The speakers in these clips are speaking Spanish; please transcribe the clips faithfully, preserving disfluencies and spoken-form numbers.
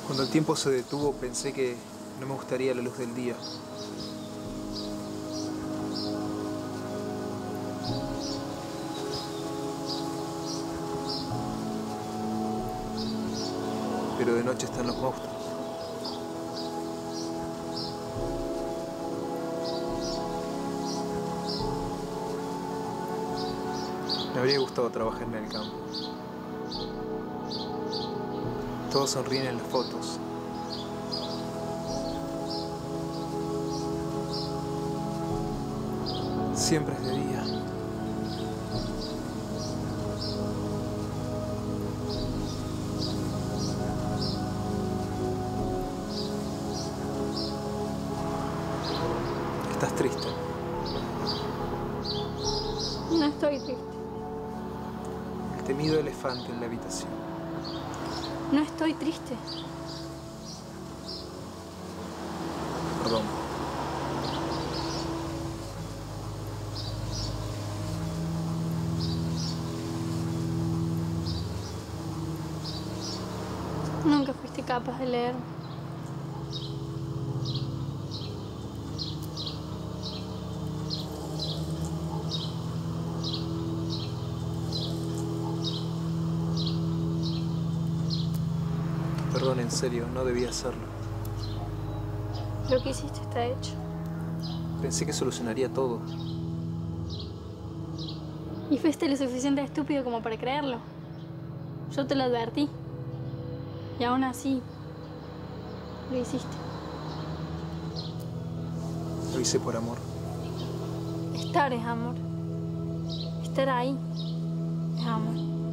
Cuando el tiempo se detuvo, pensé que no me gustaría la luz del día. Pero de noche están los monstruos. Me habría gustado trabajar en el campo. Todos sonríen en las fotos. Siempre es de día. ¿Estás triste? No estoy triste. El temido elefante en la habitación. No estoy triste. Perdón. Nunca fuiste capaz de leer. Perdón, en serio, no debía hacerlo. Lo que hiciste está hecho. Pensé que solucionaría todo. Y fuiste lo suficiente estúpido como para creerlo. Yo te lo advertí. Y aún así, lo hiciste. Lo hice por amor. Estar es amor. Estar ahí es amor.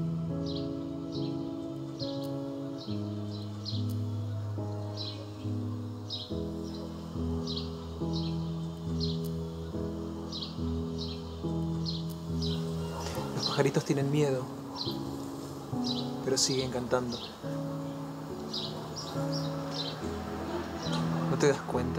Los pajaritos tienen miedo, pero siguen cantando. ¿No te das cuenta?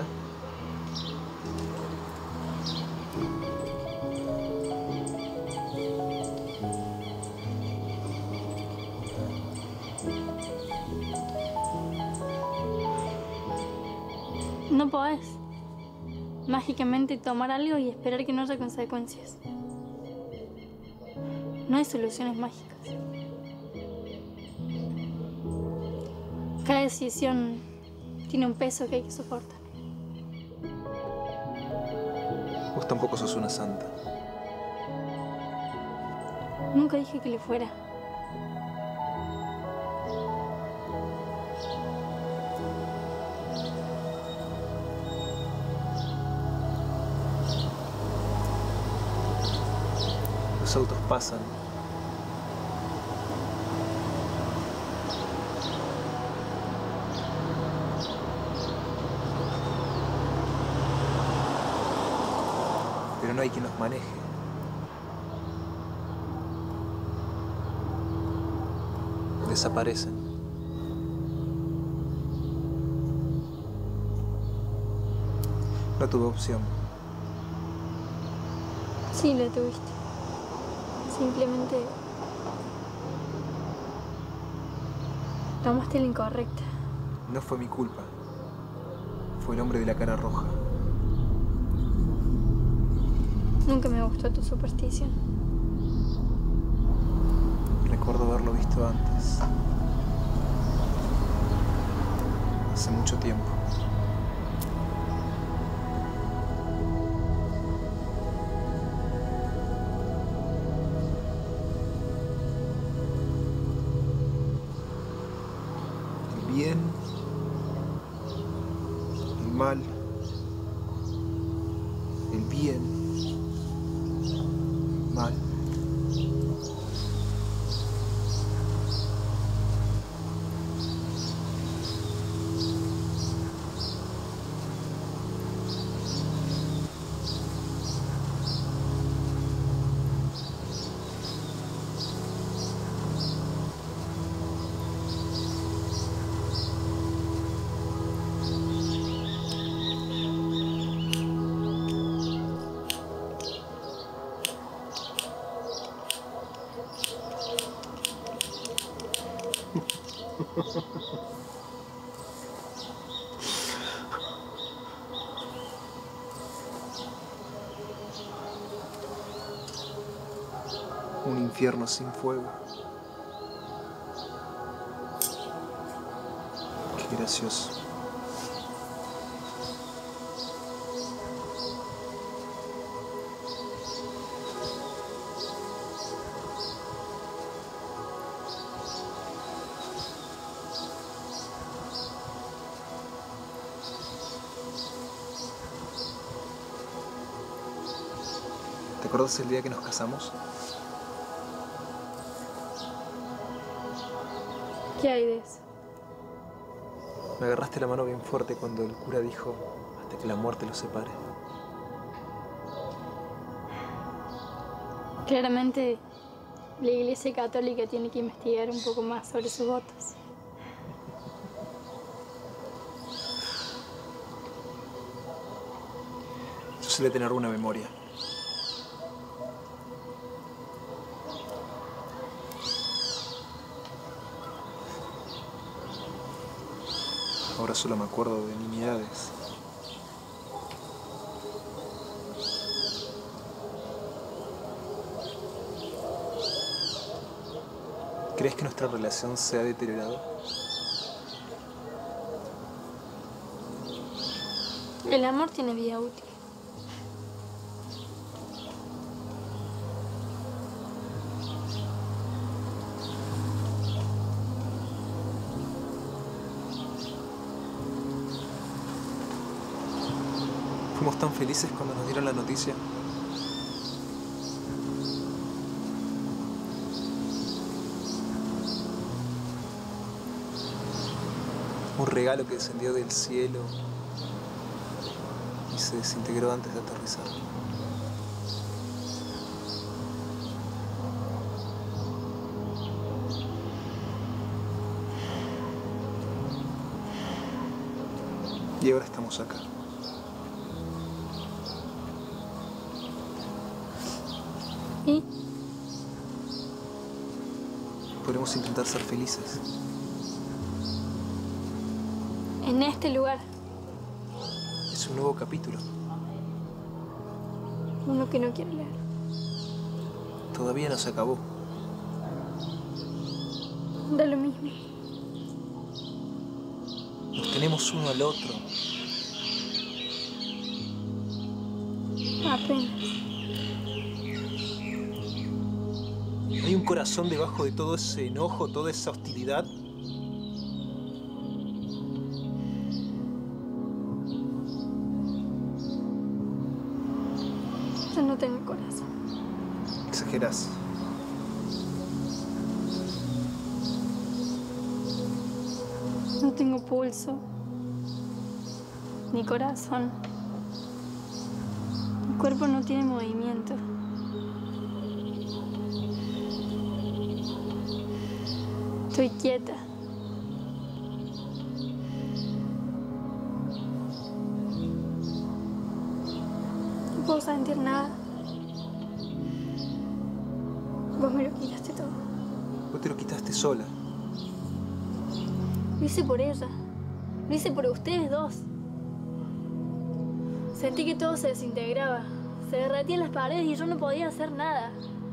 No podés mágicamente tomar algo y esperar que no haya consecuencias. No hay soluciones mágicas. Cada decisión tiene un peso que hay que soportar. Vos tampoco sos una santa. Nunca dije que le fuera. Los autos pasan. Pero no hay quien los maneje. Desaparecen. No tuve opción. Sí, lo tuviste. Simplemente tomaste la incorrecta. No fue mi culpa. Fue el hombre de la cara roja. Nunca me gustó tu superstición. Recuerdo haberlo visto antes. Hace mucho tiempo. El bien, el mal, el bien, mal. Un infierno sin fuego. Qué gracioso. ¿Te acuerdas el día que nos casamos? ¿Qué hay de eso? Me agarraste la mano bien fuerte cuando el cura dijo hasta que la muerte los separe. Claramente, la Iglesia Católica tiene que investigar un poco más sobre sus votos. Yo suele tener una memoria. Ahora solo me acuerdo de nimiedades. ¿Crees que nuestra relación se ha deteriorado? El amor tiene vida útil. Fuimos tan felices cuando nos dieron la noticia. Un regalo que descendió del cielo y se desintegró antes de aterrizar. Y ahora estamos acá. ¿Y? Podemos intentar ser felices. En este lugar. Es un nuevo capítulo. Uno que no quiere leer. Todavía no se acabó. Da lo mismo. Nos tenemos uno al otro. Apenas. ¿Hay un corazón debajo de todo ese enojo, toda esa hostilidad? Yo no tengo corazón. Exagerás. No tengo pulso. Ni corazón. Mi cuerpo no tiene movimiento. Estoy quieta. No puedo sentir nada. Vos me lo quitaste todo. Vos te lo quitaste sola. Lo hice por ella. Lo hice por ustedes dos. Sentí que todo se desintegraba. Se derretían las paredes y yo no podía hacer nada.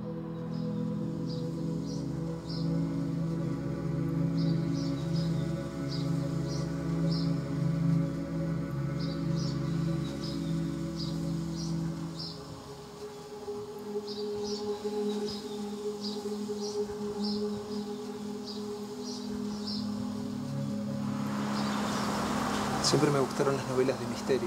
Siempre me gustaron las novelas de misterio.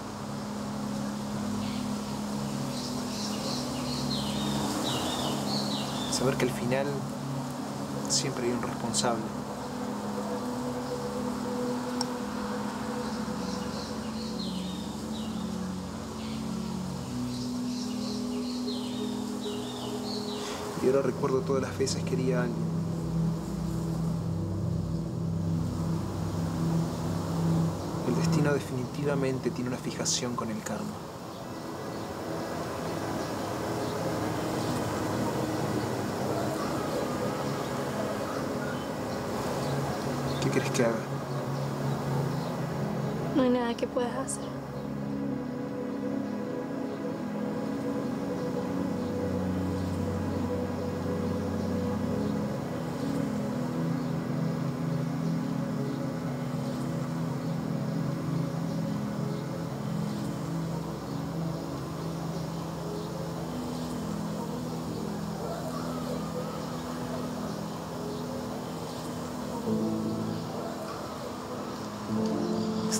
Saber que al final siempre hay un responsable. Y ahora recuerdo todas las veces que quería algo. El destino definitivamente tiene una fijación con el karma. ¿Qué querés que haga? No hay nada que puedas hacer.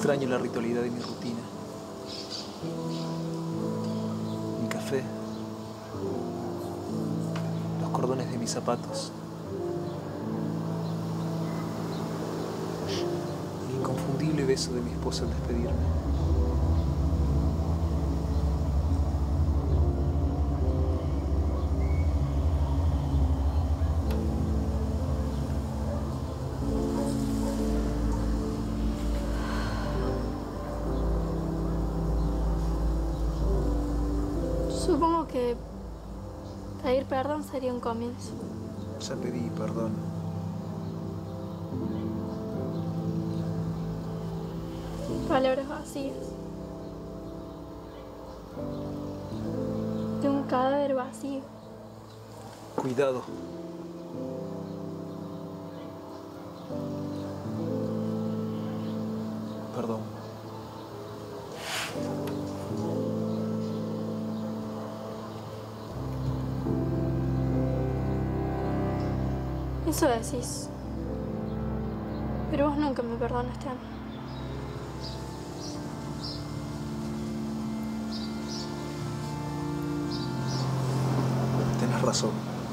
Extraño la ritualidad de mi rutina. Mi café. Los cordones de mis zapatos. El inconfundible beso de mi esposa al despedirme. Supongo que pedir perdón sería un comienzo. Ya pedí perdón. Palabras vacías. De un cadáver vacío. Cuidado. Perdón. Eso decís. Pero vos nunca me perdonaste a mí. Tenés razón.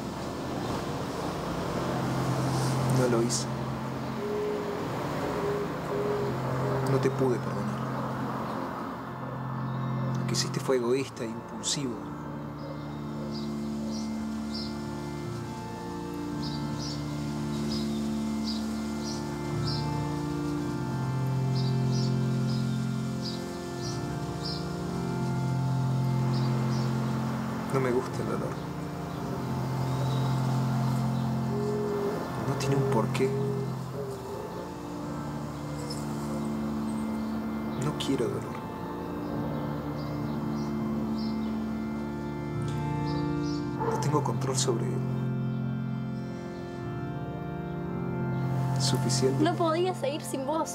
No lo hice. No te pude perdonar. Lo que hiciste fue egoísta e impulsivo. No me gusta el dolor. No tiene un porqué. No quiero dolor. No tengo control sobre él. Suficiente. No podía seguir sin vos.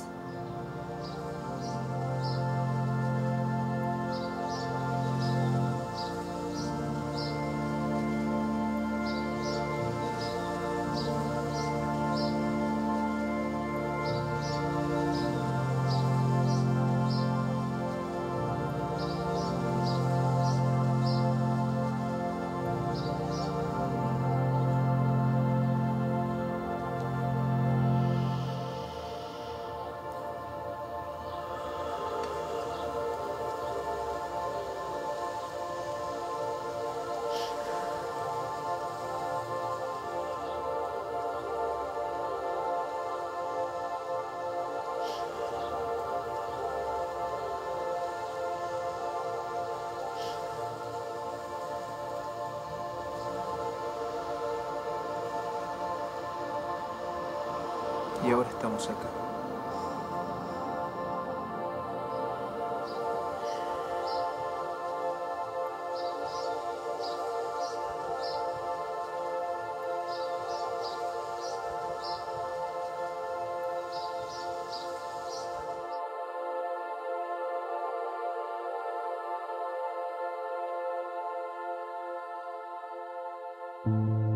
Y ahora estamos acá. Thank you.